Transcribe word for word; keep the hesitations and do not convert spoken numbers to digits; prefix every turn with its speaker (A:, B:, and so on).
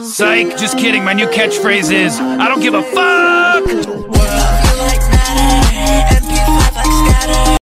A: Psych, just kidding. My new catchphrase is, I don't give a fuck!